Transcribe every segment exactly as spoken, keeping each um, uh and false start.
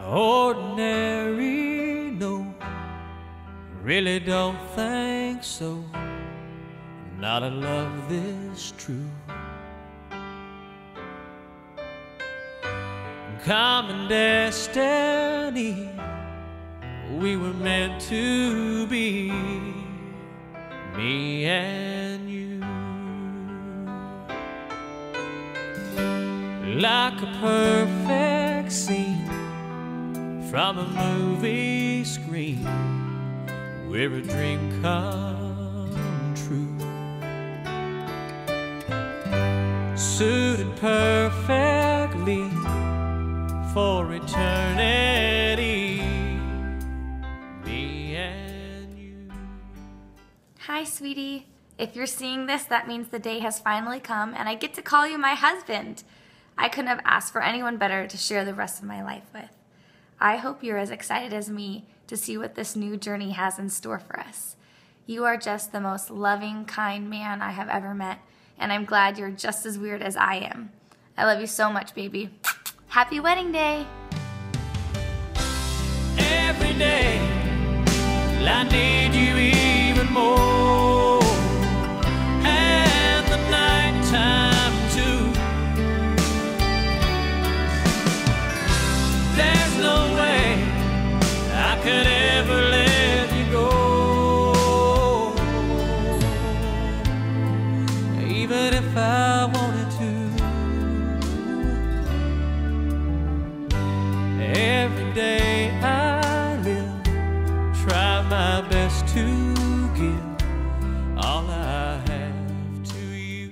Ordinary, no, really don't think so. Not a love this true. Common destiny, we were meant to be, me and you. Like a perfect scene from a movie screen, we're a dream come true. Suited perfectly for eternity, me and you. Hi, sweetie. If you're seeing this, that means the day has finally come and I get to call you my husband. I couldn't have asked for anyone better to share the rest of my life with. I hope you're as excited as me to see what this new journey has in store for us. You are just the most loving, kind man I have ever met, and I'm glad you're just as weird as I am. I love you so much, baby. Happy wedding day! Every day, I need you even more, and the nighttime too. There's no way I could ever let you go, even if I wanted to. Every day I live, try my best to give all I have to you.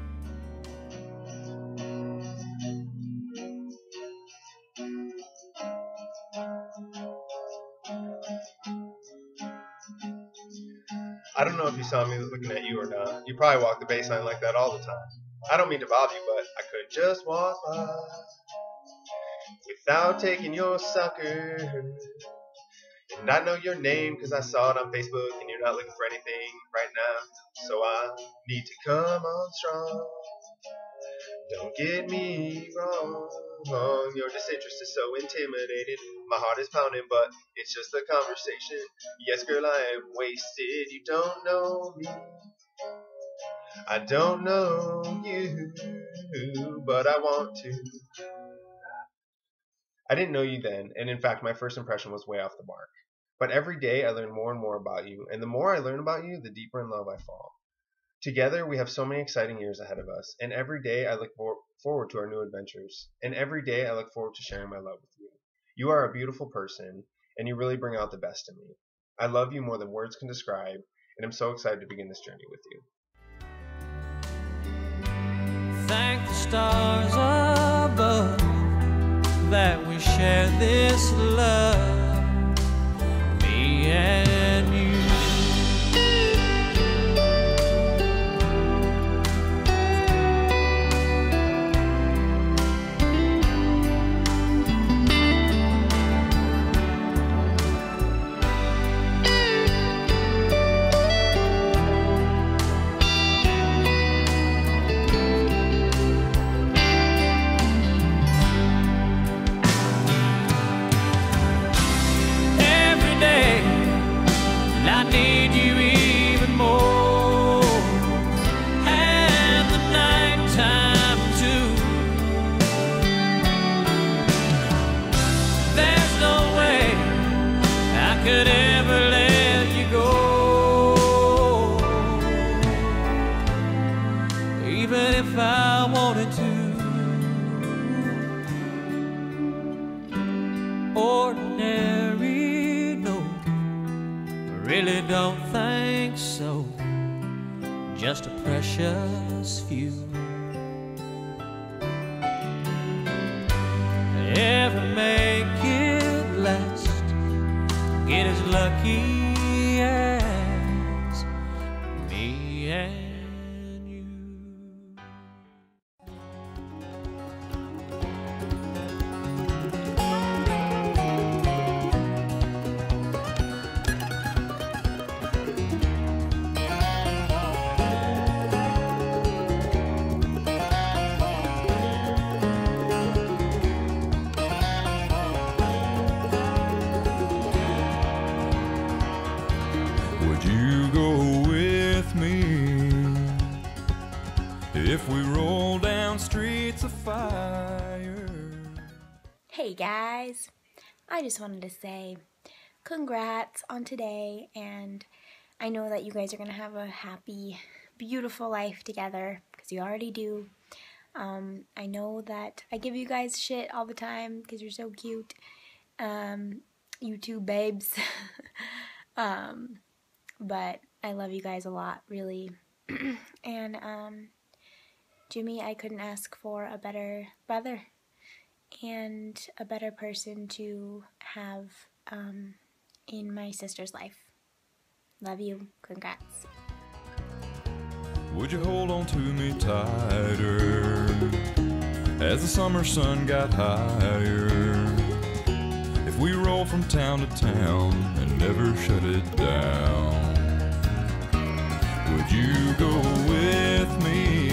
I don't know if you saw me looking at you or not. You probably walk the baseline like that all the time. I don't mean to bother you, but I could just walk by without taking your sucker. And I know your name because I saw it on Facebook, and you're not looking for anything right now. So I need to come on strong. Don't get me wrong. Your disinterest is so intimidating. My heart is pounding, but it's just a conversation. Yes, girl, I am wasted. You don't know me. I don't know you, but I want to. I didn't know you then, and in fact, my first impression was way off the mark. But every day I learn more and more about you, and the more I learn about you, the deeper in love I fall. Together, we have so many exciting years ahead of us, and every day I look for forward to our new adventures, and every day I look forward to sharing my love with you. You are a beautiful person, and you really bring out the best in me. I love you more than words can describe, and I'm so excited to begin this journey with you. Thank the stars above that we share this love, me and you. I need you even more, and the nighttime too. There's no way I could ever let you go, even if I wanted to. Ordinary, no, really don't think so. Just a precious few. Ever make it last, get as lucky as me and you. Would you go with me if we roll down streets of fire? Hey guys, I just wanted to say congrats on today, and I know that you guys are going to have a happy, beautiful life together, because you already do. Um, I know that I give you guys shit all the time because you're so cute. Um, you two babes. um, but I love you guys a lot, really. And um, Jimmy, I couldn't ask for a better brother and a better person to have um, in my sister's life. Love you. Congrats. Would you hold on to me tighter as the summer sun got higher? If we roll from town to town and never shut it down, would you go with me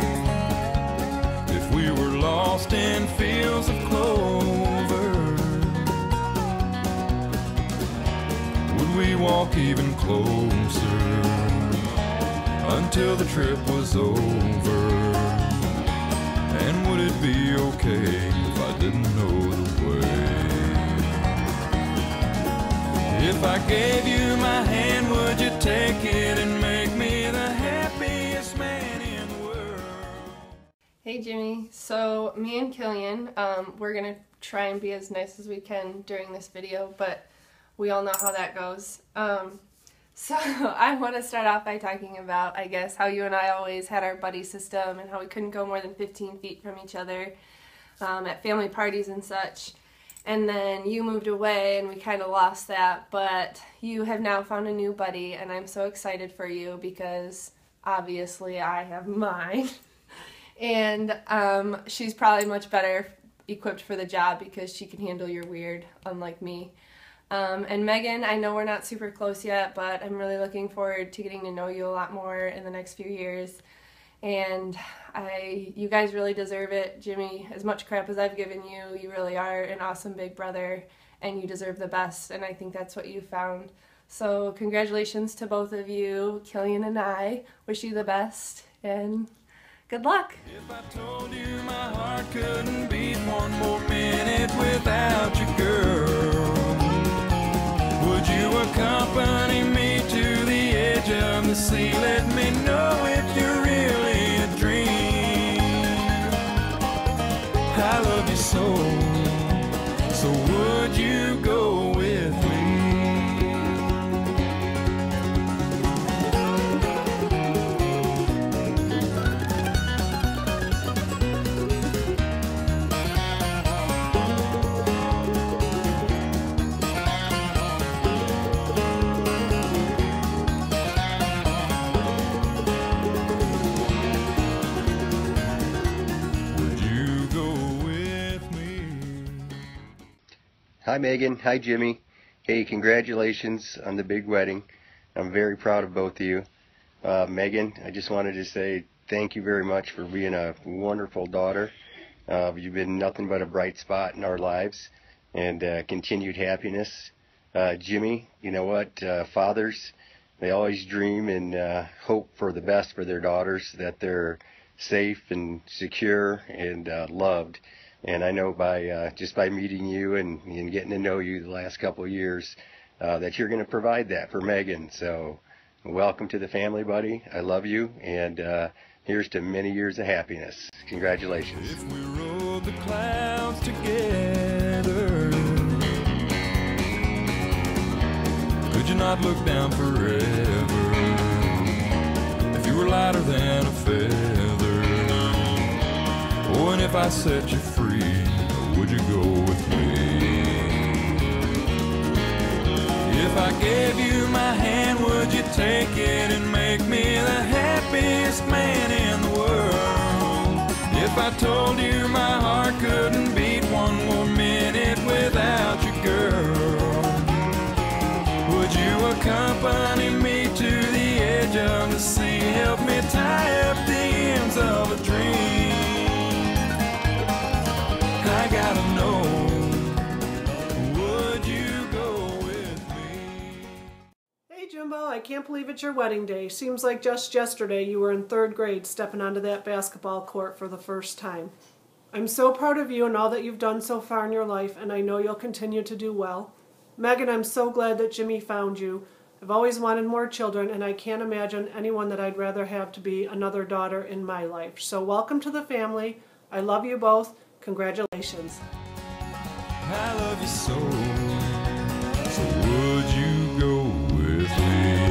if we were lost in fields of clover? Would we walk even closer until the trip was over? And would it be okay if I didn't know the way? If I gave you my hand, would you take it and make me the happiest man in the world? Hey Jimmy, so me and Killian, um, we're gonna try and be as nice as we can during this video, but we all know how that goes. Um, So I want to start off by talking about, I guess, how you and I always had our buddy system and how we couldn't go more than fifteen feet from each other um, at family parties and such. And then you moved away and we kind of lost that, but you have now found a new buddy, and I'm so excited for you because obviously I have mine. And um, she's probably much better equipped for the job because she can handle your weird, unlike me. Um, and Megan, I know we're not super close yet, but I'm really looking forward to getting to know you a lot more in the next few years. And I, you guys really deserve it. Jimmy, as much crap as I've given you, you really are an awesome big brother, and you deserve the best, and I think that's what you found. So congratulations to both of you. Killian and I wish you the best, and good luck. If I told you my heart couldn't beat one more minute without you, girl, would you accompany me to the edge of the sea? Let me know if you're really a dream. I love you so, so would you go with me? Hi Megan, hi Jimmy. Hey, congratulations on the big wedding. I'm very proud of both of you. Uh, Megan, I just wanted to say thank you very much for being a wonderful daughter. Uh, you've been nothing but a bright spot in our lives, and uh, continued happiness. Uh, Jimmy, you know what? Uh, fathers, they always dream and uh, hope for the best for their daughters, that they're safe and secure and uh, loved. And I know by uh, just by meeting you and, and getting to know you the last couple of years uh, that you're going to provide that for Megan. So welcome to the family, buddy. I love you, and uh, here's to many years of happiness. Congratulations. If we rode the clouds together, could you not look down forever? If you were lighter than a feather, oh, and if I set you free, would you go with me? If I gave you my hand, would you take it and make me the happiest man in the world? If I told you my heart couldn't beat one more minute without you, girl, would you accompany me to the edge of the sea? Help me tie up the ends of a dream. I gotta know, would you go with me? Hey Jimmy. Jimbo, I can't believe it's your wedding day. Seems like just yesterday you were in third grade stepping onto that basketball court for the first time. I'm so proud of you and all that you've done so far in your life, and I know you'll continue to do well. Megan, I'm so glad that Jimmy found you. I've always wanted more children, and I can't imagine anyone that I'd rather have to be another daughter in my life. So welcome to the family. I love you both. Congratulations. I love you so, so would you go with me?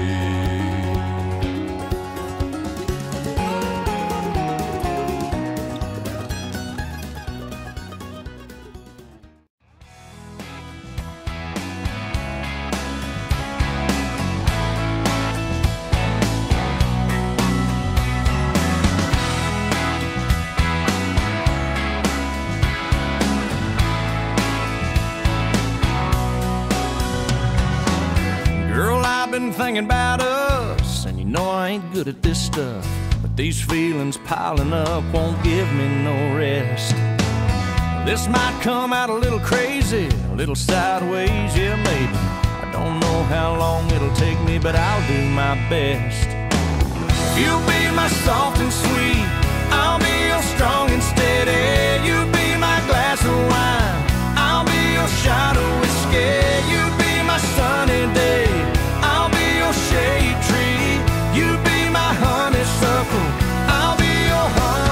Been thinking about us, and you know I ain't good at this stuff, but these feelings piling up won't give me no rest. This might come out a little crazy, a little sideways, yeah maybe. I don't know how long it'll take me, but I'll do my best. You'll be my soft and sweet, I'll be your strong and steady. You'll be my glass of wine, I'll be your shot of whiskey. You'll be my sunny day, shade tree, you be my honeysuckle, I'll be your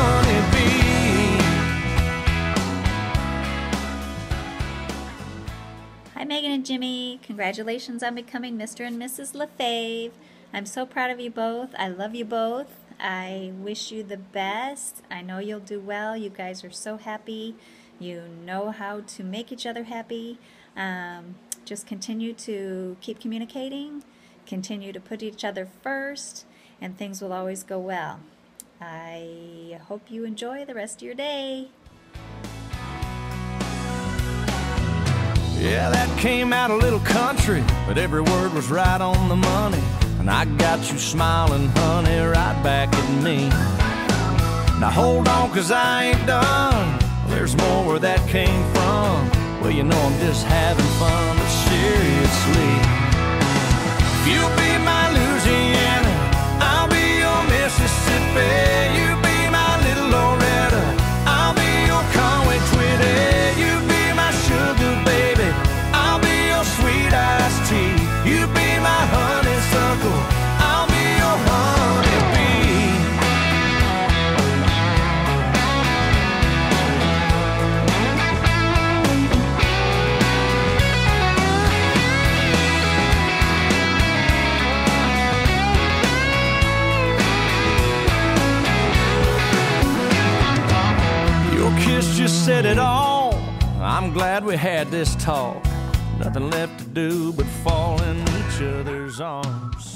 honeybee. Hi Megan and Jimmy, congratulations on becoming Mister and Missus LaFave. I'm so proud of you both. I love you both. I wish you the best. I know you'll do well. You guys are so happy. You know how to make each other happy. Um, just continue to keep communicating. Continue to put each other first, and things will always go well. I hope you enjoy the rest of your day. Yeah, that came out a little country, but every word was right on the money. And I got you smiling, honey, right back at me. Now hold on, cause I ain't done. There's more where that came from. Well, you know I'm just having fun, but seriously, you'll be my Louisiana, I'll be your Mississippi. You be my little Loretta, I'll be your Conway Twitty. You be my sugar baby, I'll be your sweet iced tea. You be my honeysuckle, I'll be your honeybee. Kiss just said it all. I'm glad we had this talk. Nothing left to do but fall in each other's arms.